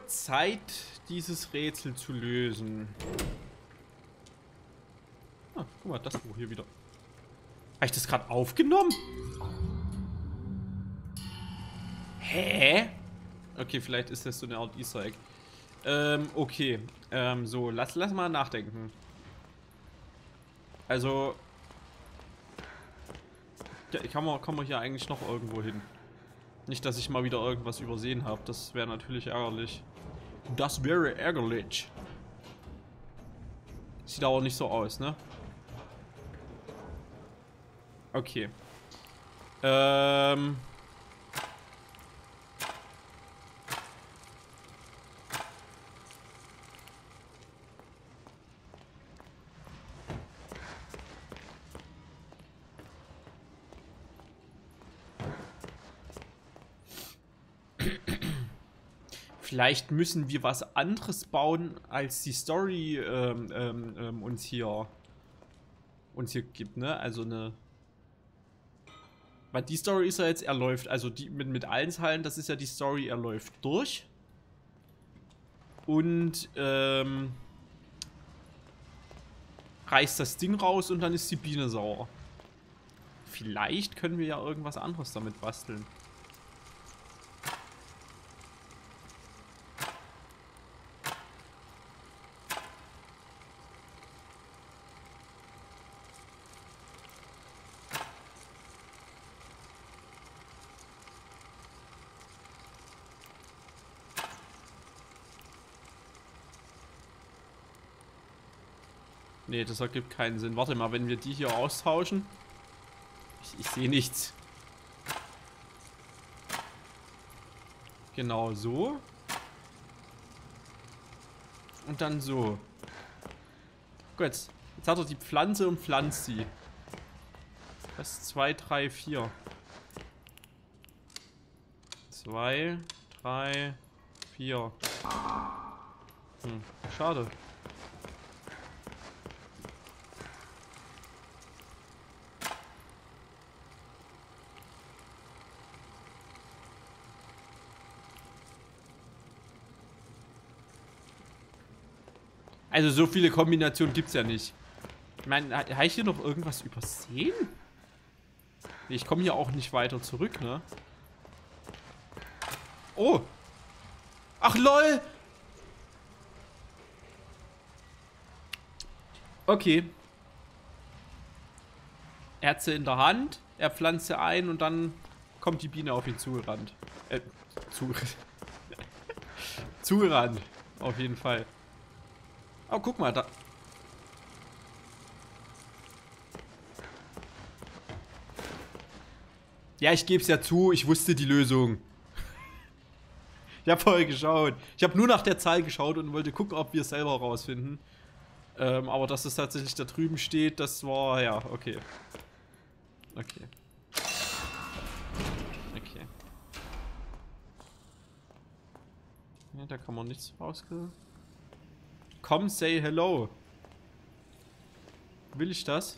Zeit, dieses Rätsel zu lösen. Ah, guck mal, das Buch hier wieder. Habe ich das gerade aufgenommen? Hä? Okay, vielleicht ist das so eine Art Easter Egg. Okay. So, lass mal nachdenken. Also. Ja, kann man hier eigentlich noch irgendwo hin? Nicht, dass ich mal wieder irgendwas übersehen habe. Das wäre natürlich ärgerlich. Das wäre ärgerlich. Sieht aber nicht so aus, ne? Okay. Vielleicht müssen wir was anderes bauen, als die Story uns hier gibt, ne? Also eine. Weil die Story ist ja jetzt, er läuft, also die mit allen Teilen, das ist ja die Story, er läuft durch. Und reißt das Ding raus und dann ist die Biene sauer. Vielleicht können wir ja irgendwas anderes damit basteln. Nee, das ergibt keinen Sinn. Warte mal, wenn wir die hier austauschen. Ich sehe nichts. Genau so. Und dann so. Gut, jetzt hat er die Pflanze und pflanzt sie. Das ist 2, 3, 4. 2, 3, 4. Schade. Also so viele Kombinationen gibt's ja nicht. Ich meine, habe ich hier noch irgendwas übersehen? Nee, ich komme hier auch nicht weiter zurück, ne? Oh! Ach, lol! Okay. Er hat sie in der Hand, er pflanzt sie ein und dann kommt die Biene auf ihn zugerannt. Zugerannt. Auf jeden Fall. Oh, guck mal, da. Ja, ich gebe es ja zu, ich wusste die Lösung. Ich habe vorher geschaut. Ich habe nur nach der Zahl geschaut und wollte gucken, ob wir es selber rausfinden. Aber dass es tatsächlich da drüben steht, das war, ja, okay. Okay. Okay. Ja, da kann man nichts rausgehen. Komm, say hello. Will ich das?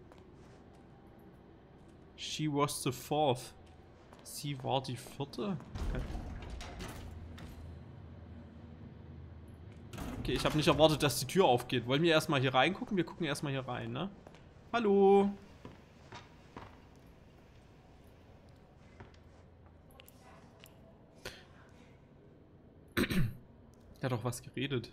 She was the fourth. Sie war die vierte? Okay, ich habe nicht erwartet, dass die Tür aufgeht. Wollen wir erstmal hier reingucken? Wir gucken erstmal hier rein, ne? Hallo? Er hat doch was geredet.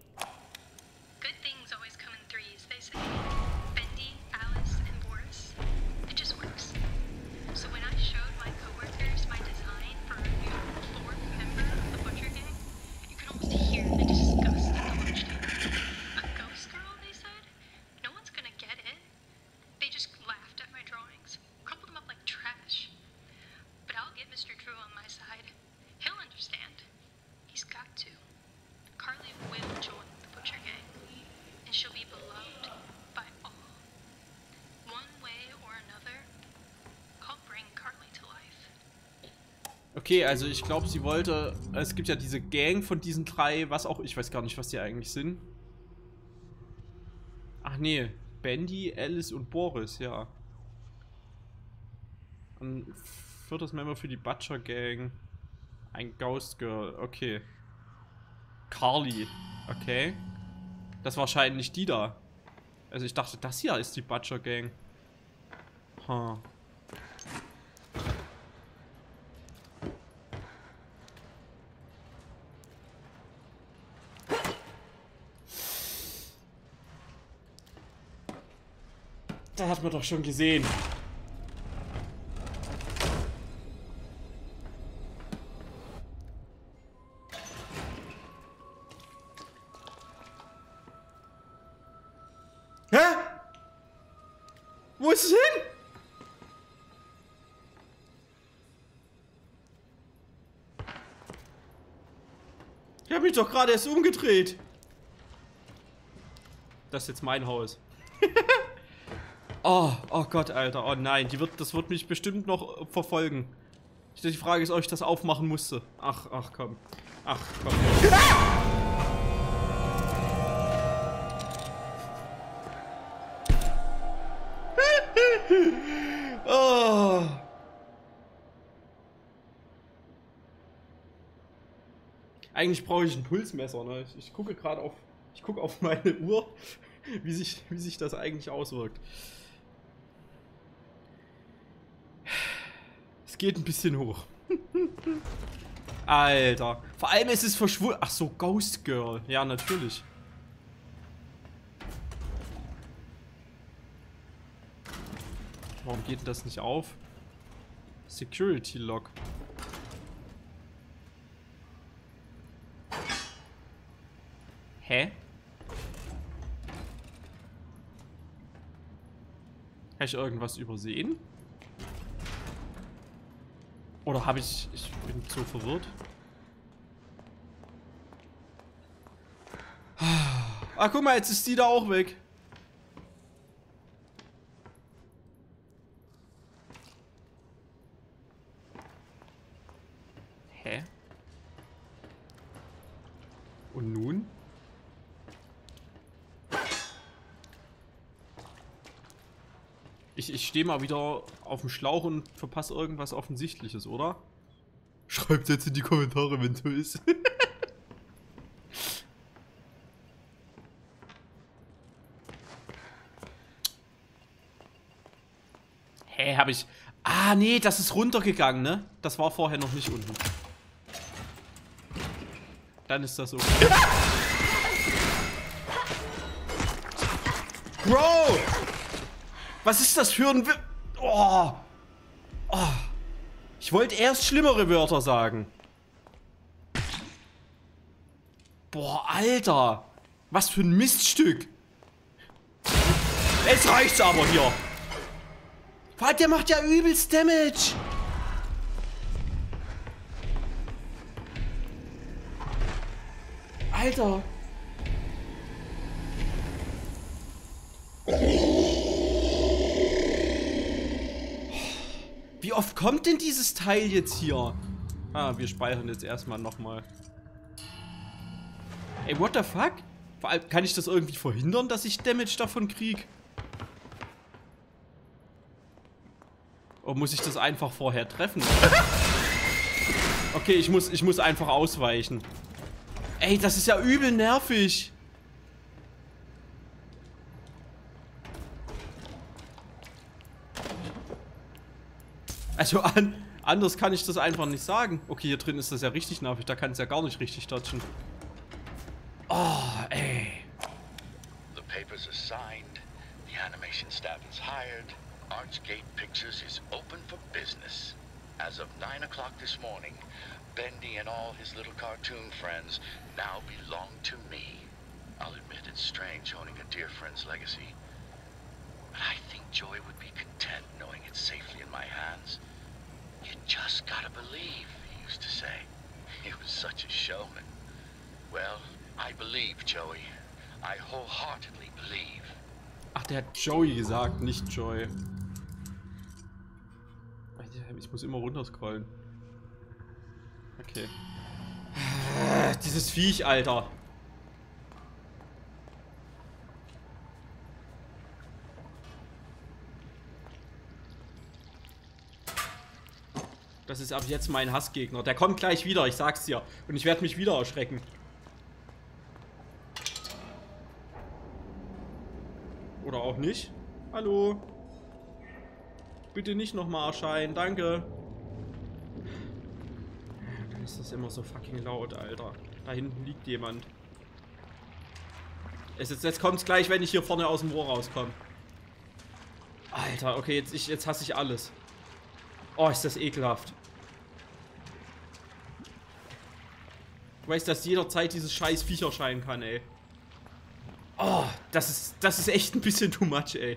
Okay, also ich glaube, sie wollte... Es gibt ja diese Gang von diesen drei, was auch... Ich weiß gar nicht, was die eigentlich sind. Ach nee, Bendy, Alice und Boris, ja. Und viertes Member für die Butcher Gang. Ein Ghost Girl, okay. Carly. Okay. Das ist wahrscheinlich die da. Also ich dachte, das hier ist die Butcher Gang. Huh. Das hat man doch schon gesehen. Hä? Wo ist es hin? Ich habe mich doch gerade erst umgedreht. Das ist jetzt mein Haus. Oh Gott, Alter. Oh nein, das wird mich bestimmt noch verfolgen. Die Frage ist, ob ich das aufmachen musste. Ach komm. Ach komm. Oh. Eigentlich brauche ich ein Pulsmesser, ne? Ich gucke gerade auf meine Uhr, wie sich das eigentlich auswirkt. Es geht ein bisschen hoch. Alter. Vor allem ist es verschwunden. Ach so, Ghost Girl. Ja, natürlich. Warum geht denn das nicht auf? Security Lock. Hä? Habe ich irgendwas übersehen? Oder habe ich... Ich bin so verwirrt. Ah, guck mal, jetzt ist die da auch weg. Hä? Und nun? Ich stehe mal wieder auf dem Schlauch und verpasse irgendwas Offensichtliches, oder? Schreibt jetzt in die Kommentare, wenn so ist. Hä, hab ich... Ah, nee, das ist runtergegangen, ne? Das war vorher noch nicht unten. Dann ist das so. Bro! Was ist das für ein... Oh. Oh. Ich wollte erst schlimmere Wörter sagen. Boah, Alter. Was für ein Miststück. Jetzt reicht's aber hier. Der macht ja übelst Damage. Alter. Wie oft kommt denn dieses Teil jetzt hier? Ah, wir speichern jetzt erstmal nochmal. Ey, what the fuck? Vor allem, kann ich das irgendwie verhindern, dass ich Damage davon krieg? Oder muss ich das einfach vorher treffen? Okay, ich muss einfach ausweichen. Ey, das ist ja übel nervig. Also anders kann ich das einfach nicht sagen. Okay, hier drin ist das ja richtig nervig. Da kann es ja gar nicht richtig dodgen. Oh, ey. The papers are signed. The animation staff is hired. Archgate Pictures is open for business. As of 9 o'clock this morning, Bendy and all his little cartoon friends now belong to me. I'll admit it's strange owning a dear friend's legacy. But I think Joy would be content knowing it's safely in my hands. You just gotta believe, he used to say. He was such a showman. Well, I believe, Joey. I wholeheartedly believe. Ach, der hat Joey gesagt, nicht Joy. Ich muss immer runterscrollen. Okay. Dieses Viech, Alter. Das ist ab jetzt mein Hassgegner. Der kommt gleich wieder, ich sag's dir. Und ich werde mich wieder erschrecken. Oder auch nicht. Hallo. Bitte nicht nochmal erscheinen, danke. Dann ist das immer so fucking laut, Alter. Da hinten liegt jemand. Jetzt kommt es gleich, wenn ich hier vorne aus dem Rohr rauskomme. Alter, okay, jetzt hasse ich alles. Oh, ist das ekelhaft. Ich weiß, dass jederzeit dieses scheiß Viech erscheinen kann, ey. Oh, das ist echt ein bisschen too much, ey.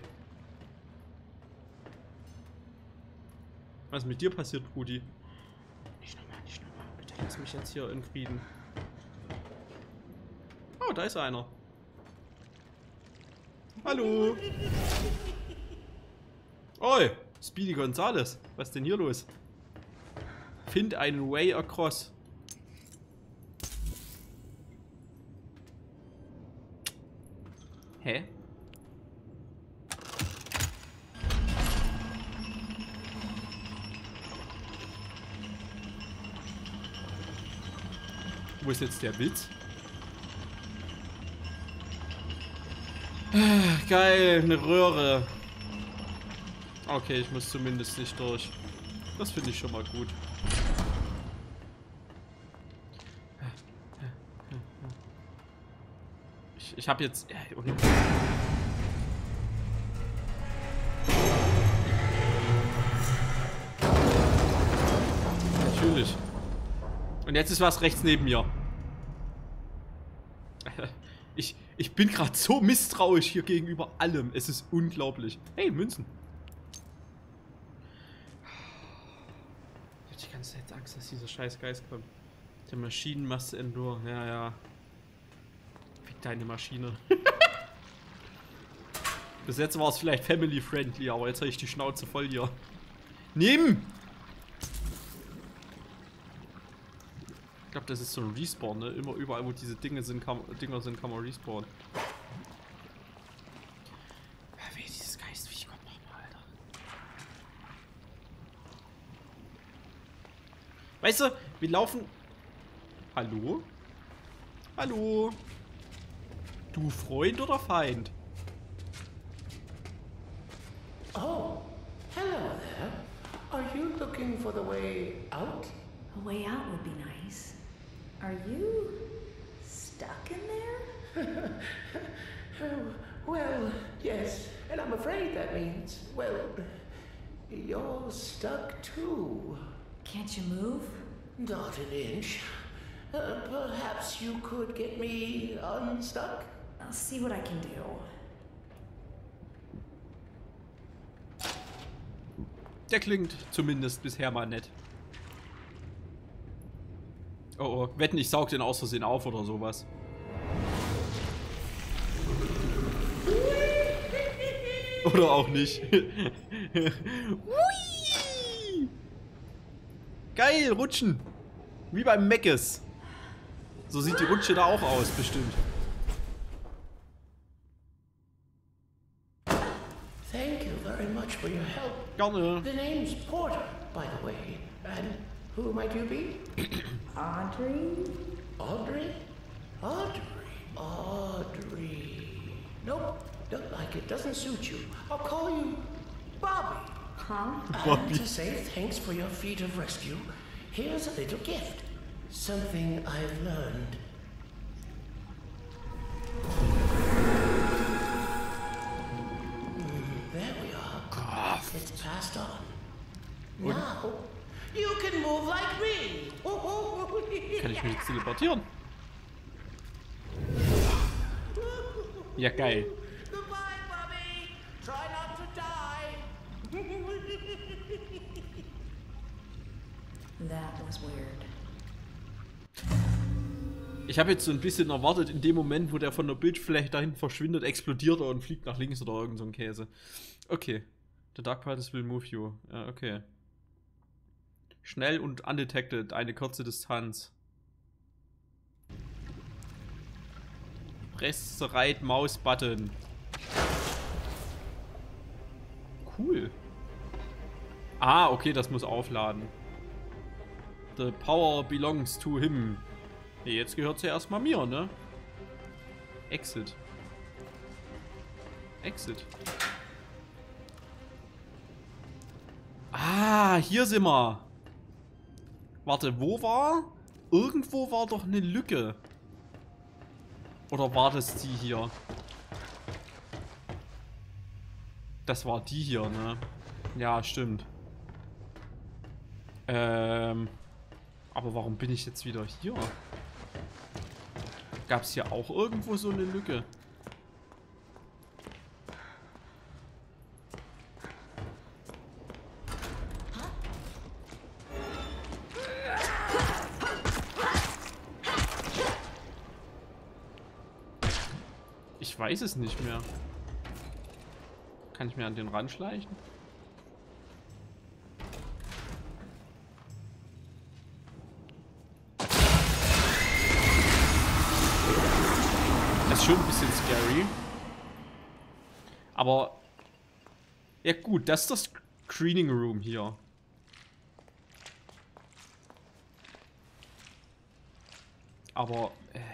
Was ist mit dir passiert, Brudi? Nicht nochmal. Bitte lass mich jetzt hier in Frieden. Oh, da ist einer. Hallo. Oi, Speedy Gonzales. Was ist denn hier los? Find einen Way across. Hä? Wo ist jetzt der Witz? Geil, eine Röhre. Okay, ich muss zumindest nicht durch. Das finde ich schon mal gut. Ich habe jetzt... Natürlich. Und jetzt ist was rechts neben mir. Ich bin gerade so misstrauisch hier gegenüber allem. Es ist unglaublich. Hey, Münzen. Ich hab die ganze Zeit Angst, dass dieser scheiß Geist kommt. Der Maschinenmasse Endure. Ja. Fick deine Maschine. Bis jetzt war es vielleicht family-friendly, aber jetzt habe ich die Schnauze voll hier. Nimm! Ich glaube, das ist so ein Respawn, ne? Immer überall, wo diese Dinger sind, kann man respawnen. Weh, dieses Geistviech kommt nochmal, Alter. Weißt du, wir laufen... Hallo? Hallo? Du Freund oder Feind? Oh, hello there. Are you looking for the way out? A way out would be nice. Are you stuck in there? Well, yes, and I'm afraid that means, well, you're stuck too. Can't you move? Not an inch. Perhaps you could get me unstuck? I'll see what I can do. Der klingt zumindest bisher mal nett. Oh, wetten, ich saug den aus Versehen auf oder sowas. Oder auch nicht. Geil, rutschen. Wie beim Meckes. So sieht die Rutsche da auch aus, bestimmt. Thank you very much for your help. Gerne. The name's Porter, by the way. And who might you be? Audrey? Audrey? Audrey. Nope, don't like it. Doesn't suit you. I'll call you Bobby. Huh? And to say thanks for your feat of rescue, here's a little gift. Something I've learned. There we are. It's passed on. Now, you can move like me. Kann ich mich jetzt teleportieren? Ja, geil. Goodbye, Bobby. Try not to die. That was weird. Ich habe jetzt so ein bisschen erwartet, in dem Moment, wo der von der Bildfläche dahin verschwindet, explodiert er und fliegt nach links oder irgend so ein Käse. Okay. The Dark Particles will move you. Ja, okay. Schnell und undetected, eine kurze Distanz. Press the right mouse button. Cool. Ah, okay, das muss aufladen. The power belongs to him. Nee, jetzt gehört sie erstmal mir, ne? Exit. Exit. Ah, hier sind wir. Warte, wo war? Irgendwo war doch eine Lücke. Oder war das die hier? Das war die hier, ne? Ja, stimmt. Aber warum bin ich jetzt wieder hier? Gab es hier auch irgendwo so eine Lücke? Ich weiß es nicht mehr. Kann ich mir an den Rand schleichen? Das ist schon ein bisschen scary. Aber ja gut, das ist das Screening Room hier. Aber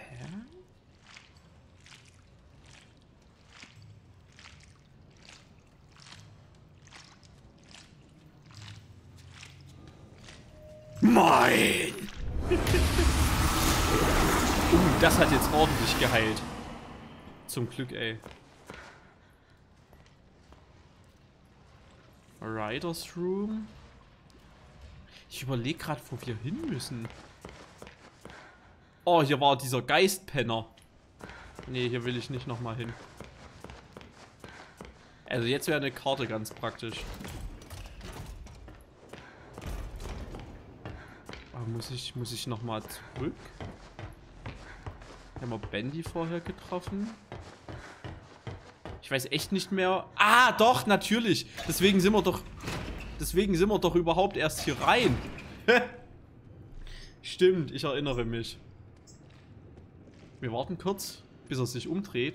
Mein! Das hat jetzt ordentlich geheilt. Zum Glück, ey. Riders Room. Ich überlege gerade, wo wir hin müssen. Oh, hier war dieser Geistpenner. Nee, hier will ich nicht nochmal hin. Also jetzt wäre eine Karte ganz praktisch. Aber muss ich nochmal zurück? Haben wir Bendy vorher getroffen? Ich weiß echt nicht mehr. Ah, doch, natürlich. Deswegen sind wir doch überhaupt erst hier rein. Stimmt, ich erinnere mich. Wir warten kurz, bis er sich umdreht.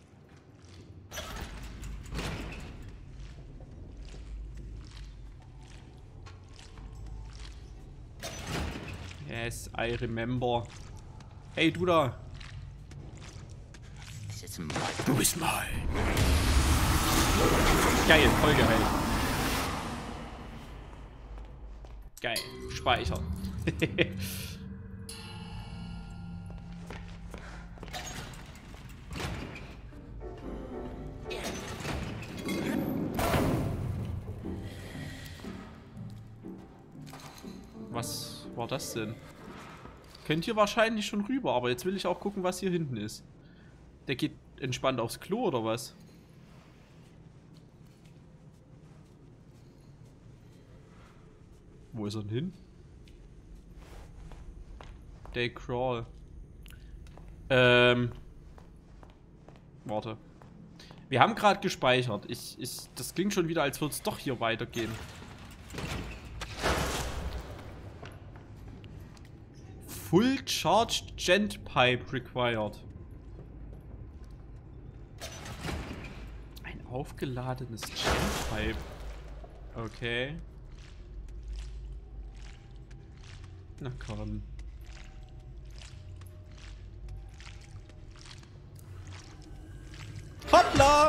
Yes, I remember. Hey, du da. Du bist mein. Geil, voll geil. Geil, speichern. Was war das denn? Könnt ihr wahrscheinlich schon rüber, aber jetzt will ich auch gucken, was hier hinten ist. Der geht entspannt aufs Klo, oder was? Wo ist er denn hin? Day Crawl. Warte. Wir haben gerade gespeichert. Das klingt schon wieder, als würde es doch hier weitergehen. Full Charged Gent Pipe required. Ein aufgeladenes Gent Pipe. Okay. Na komm. Hoppla!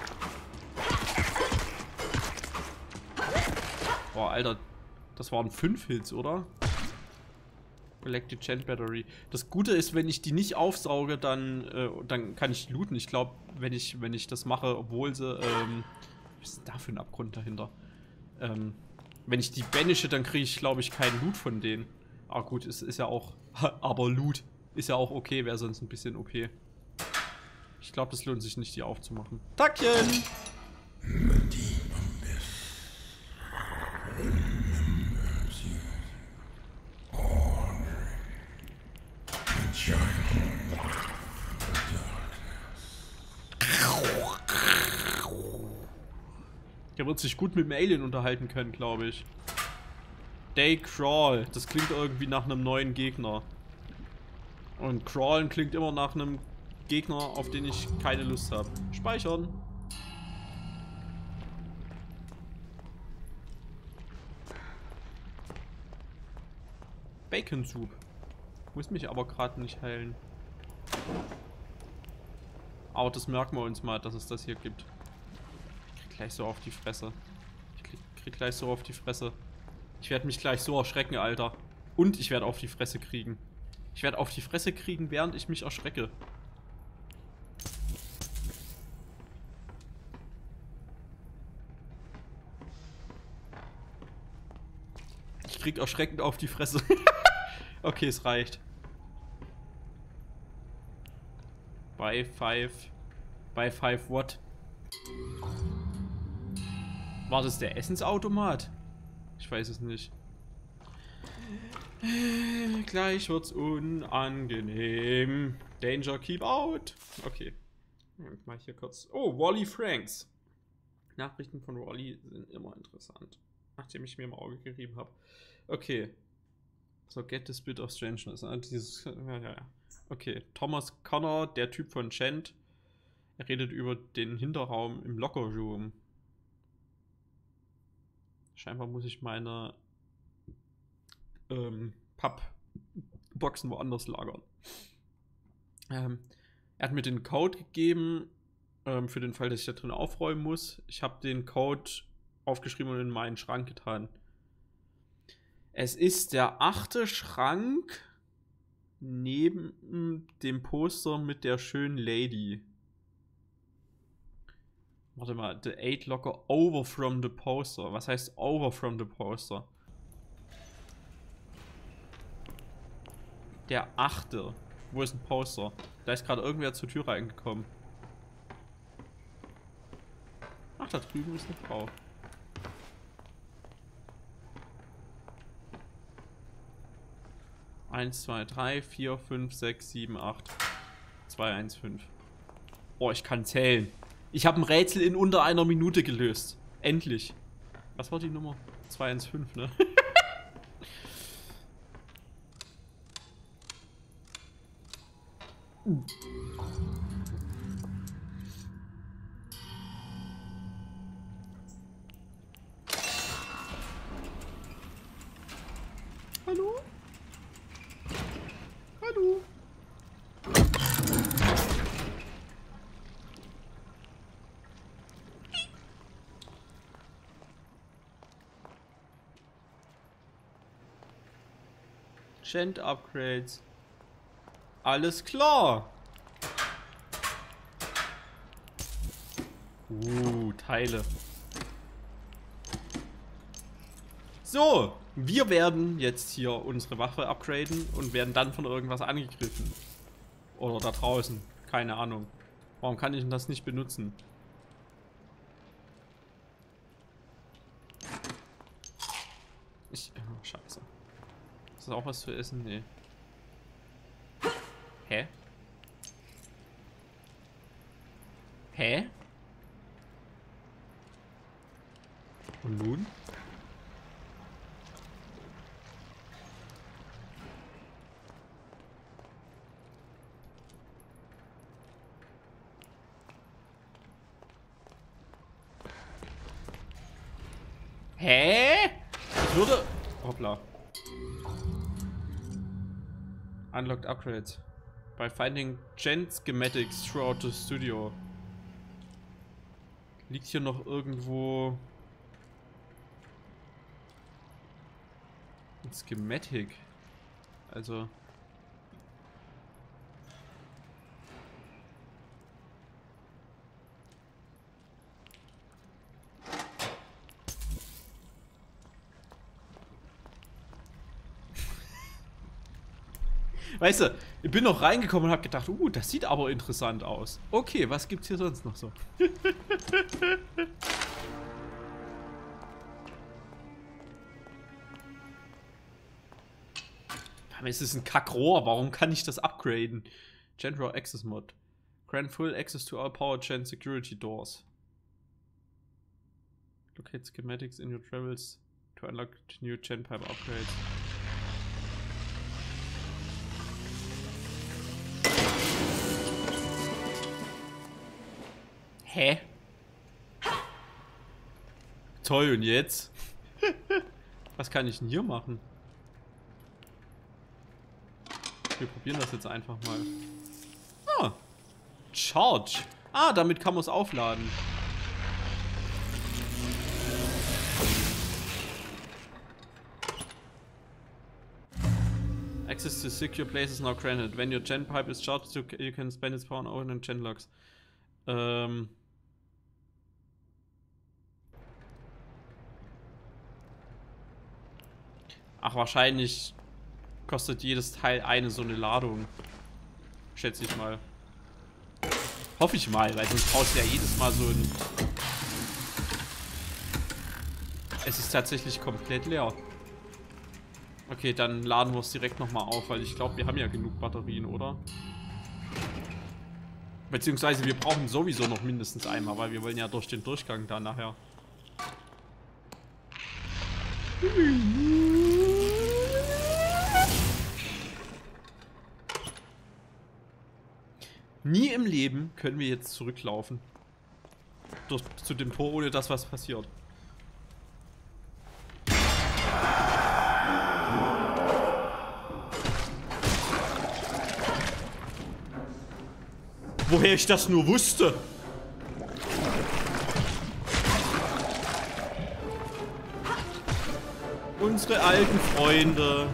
Boah, Alter. Das waren 5 Hits, oder? Electric Gent Battery. Das Gute ist, wenn ich die nicht aufsauge, dann kann ich looten. Ich glaube, wenn ich das mache, obwohl sie, was ist denn da für ein Abgrund dahinter? Wenn ich die banische, dann kriege ich, glaube ich, keinen Loot von denen. Ah gut, es ist ja auch, aber Loot ist ja auch okay, wäre sonst ein bisschen OP. Ich glaube, das lohnt sich nicht, die aufzumachen. Tackchen! Der wird sich gut mit dem Alien unterhalten können, glaube ich. Day Crawl. Das klingt irgendwie nach einem neuen Gegner. Und Crawlen klingt immer nach einem Gegner, auf den ich keine Lust habe. Speichern. Bacon Soup. Muss mich aber gerade nicht heilen. Aber das merken wir uns mal, dass es das hier gibt. Gleich so auf die Fresse. Ich krieg gleich so auf die Fresse. Ich werde mich gleich so erschrecken, Alter. Und ich werde auf die Fresse kriegen. Ich werde auf die Fresse kriegen, während ich mich erschrecke. Ich krieg erschreckend auf die Fresse. Okay, es reicht. By 5 what? War das der Essensautomat? Ich weiß es nicht. Gleich wird's unangenehm. Danger, keep out. Okay. Mal hier kurz. Oh, Wally Franks. Nachrichten von Wally sind immer interessant. Nachdem ich mir im Auge gerieben habe. Okay. So, get this bit of strangeness. Dieses, ja. Okay. Thomas Connor, der Typ von Chant. Er redet über den Hinterraum im Locker Room. Scheinbar muss ich meine Pappboxen woanders lagern. Er hat mir den Code gegeben, für den Fall, dass ich da drin aufräumen muss. Ich habe den Code aufgeschrieben und in meinen Schrank getan. Es ist der 8. Schrank neben dem Poster mit der schönen Lady. Warte mal, the 8 locker over from the poster. Was heißt over from the poster? Der 8. Wo ist ein Poster? Da ist gerade irgendwer zur Tür reingekommen. Ach, da drüben ist eine Frau. Eins, 2, 3, 4, 5, 6, 7, 8. 2, 1, 5. Oh, ich kann zählen. Ich habe ein Rätsel in unter einer Minute gelöst. Endlich. Was war die Nummer? 215, ne? Hallo? Hallo? Chant Upgrades. Alles klar. Teile. So, wir werden jetzt hier unsere Waffe upgraden und werden dann von irgendwas angegriffen. Oder da draußen. Keine Ahnung. Warum kann ich denn das nicht benutzen? Oh, scheiße. Ist das auch was zu essen? Nee. Hä? Hä? Und nun? Hä? Ich würde... Hoppla. Unlocked Upgrades. By finding Gen Schematics throughout the studio. Liegt hier noch irgendwo... ein Schematic. Also... Weißt du, ich bin noch reingekommen und habe gedacht, das sieht aber interessant aus. Okay, was gibt's hier sonst noch so? Es ist ein Kackrohr, warum kann ich das upgraden? Generator Access Mod. Grant full access to all power gen security doors. Locate schematics in your travels to unlock new gen pipe upgrades. Hä? Toll, und jetzt? Was kann ich denn hier machen? Wir probieren das jetzt einfach mal. Ah. Charge. Ah, damit kann man es aufladen. access to secure places now granted. When your gen pipe is charged, you can spend its power on open and gen locks. Ach, wahrscheinlich kostet jedes Teil eine so eine Ladung. Schätze ich mal. Hoffe ich mal, weil sonst brauchst du ja jedes Mal so ein... Es ist tatsächlich komplett leer. Okay, dann laden wir es direkt nochmal auf, weil ich glaube, wir haben ja genug Batterien, oder? Beziehungsweise wir brauchen sowieso noch mindestens einmal, weil wir wollen ja durch den Durchgang da nachher. Nie im Leben können wir jetzt zurücklaufen. Zu dem Tor, ohne dass was passiert. Woher ich das nur wusste. Unsere alten Freunde.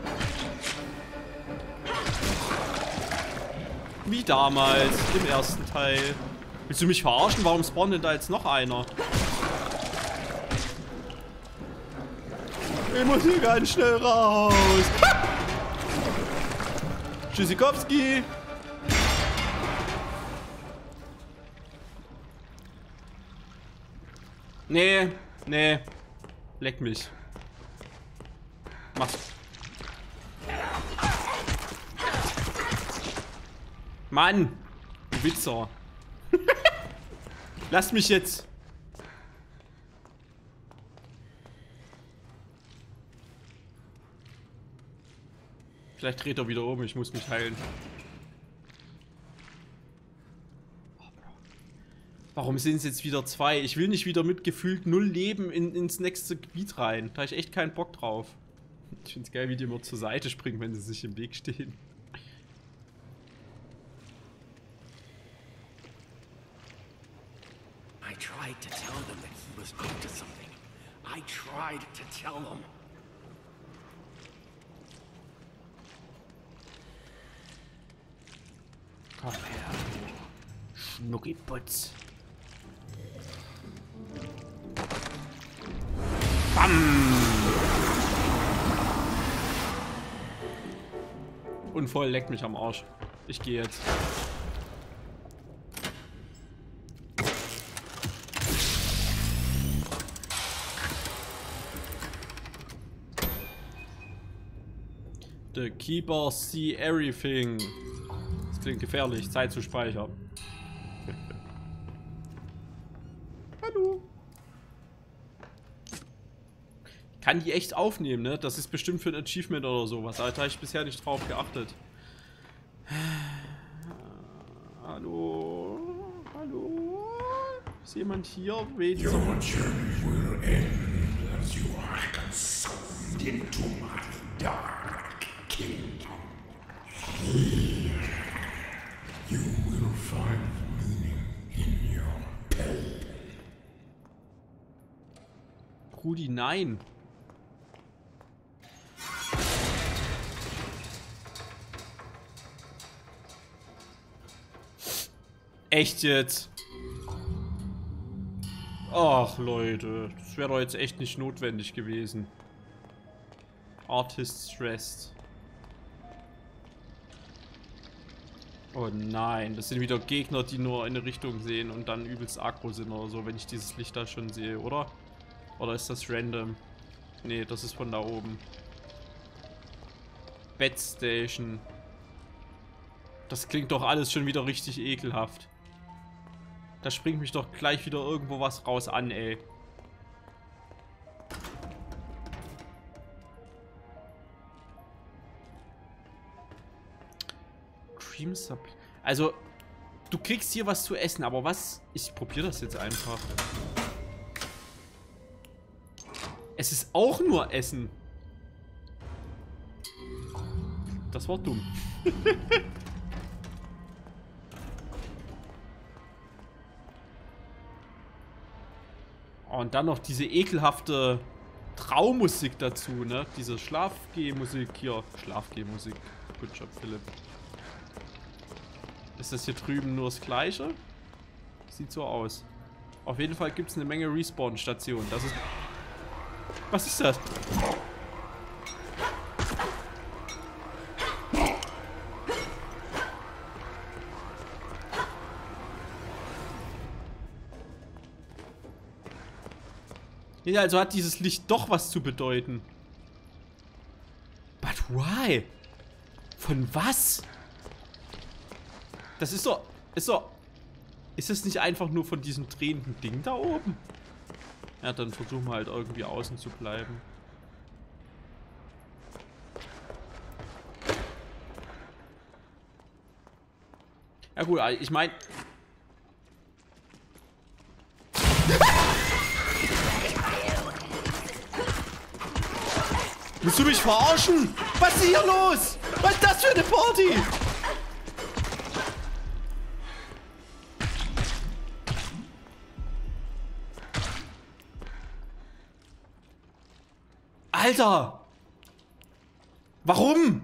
Wie damals, im ersten Teil. Willst du mich verarschen? Warum spawnt denn da jetzt noch einer? Ich muss hier ganz schnell raus. Tschüssikowski. Nee, nee. Leck mich. Mach's. Mann! Du Wichser. Lass mich jetzt. Vielleicht dreht er wieder um, ich muss mich heilen. Warum sind es jetzt wieder 2? Ich will nicht wieder mit gefühlt 0 Leben ins nächste Gebiet rein. Da habe ich echt keinen Bock drauf. Ich find's geil, wie die immer zur Seite springen, wenn sie sich im Weg stehen. I tried to tell them that he was up to something. I tried to tell them. Komm her, Schnuckiputz. Bam! Und voll leckt mich am Arsch. Ich gehe jetzt. The Keeper see everything. Das klingt gefährlich. Zeit zu speichern. Hallo. Kann die echt aufnehmen, ne? Das ist bestimmt für ein Achievement oder sowas. Da habe ich bisher nicht drauf geachtet. Hallo? Hallo? Ist jemand hier? Your journey will end as you are consumed into my dark kingdom. Here, you will find meaning in your pain. Rudi, nein. Echt jetzt? Ach Leute, das wäre doch jetzt echt nicht notwendig gewesen. Artist's Rest. Oh nein, das sind wieder Gegner, die nur in eine Richtung sehen und dann übelst aggro sind oder so, wenn ich dieses Licht da schon sehe, oder? Oder ist das random? Nee, das ist von da oben. Bed Station. Das klingt doch alles schon wieder richtig ekelhaft. Da springt mich doch gleich wieder irgendwo was raus an, ey. Cream Supply. Also, du kriegst hier was zu essen, aber was? Ich probiere das jetzt einfach. Es ist auch nur Essen. Das war dumm. Und dann noch diese ekelhafte Traummusik dazu, ne? Diese Schlafgehmusik hier. Schlafgehmusik. Good job, Philipp. Ist das hier drüben nur das Gleiche? Sieht so aus. Auf jeden Fall gibt es eine Menge Respawn-Stationen. Das ist... Was ist das? Ja, also hat dieses Licht doch was zu bedeuten. But why? Von was? Das ist doch... Ist das nicht einfach nur von diesem drehenden Ding da oben? Ja, dann versuchen wir halt irgendwie außen zu bleiben. Ja gut, ich meine... Willst du mich verarschen? Was ist hier los? Was ist das für eine Party? Alter! Warum?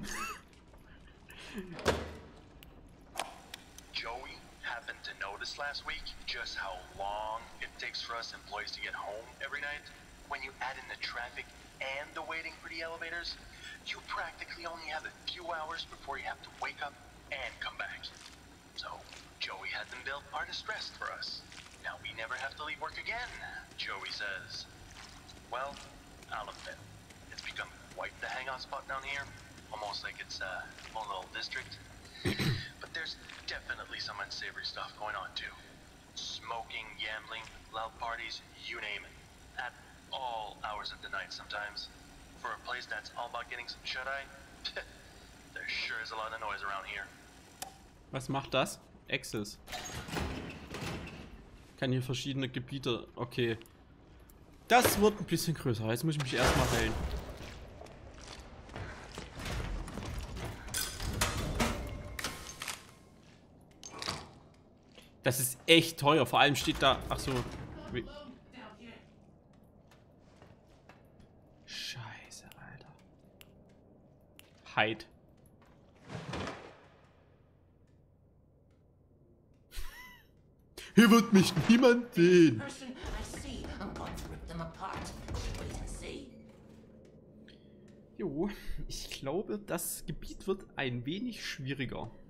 Joey happened to notice last week just how long it takes for us employees to get home every night. When you add in the traffic and the waiting for the elevators, you practically only have a few hours before you have to wake up and come back. So, Joey had them built artist rest for us. Now we never have to leave work again, Joey says. Well, I'll admit, it's become quite the hangout spot down here. Almost like it's a own little district. But there's definitely some unsavory stuff going on too. Smoking, gambling, loud parties, you name it. At all hours of the night sometimes. For a place that's all about getting some shut-eye, there sure is a lot of noise around here. Was macht das? Access. Kann hier verschiedene Gebiete... Okay. Das wird ein bisschen größer. Jetzt muss ich mich erstmal heilen. Das ist echt teuer. Vor allem steht da... Ach so. Scheiße, Alter. Hide. Hier wird mich niemand sehen. Jo, ich glaube, das Gebiet wird ein wenig schwieriger.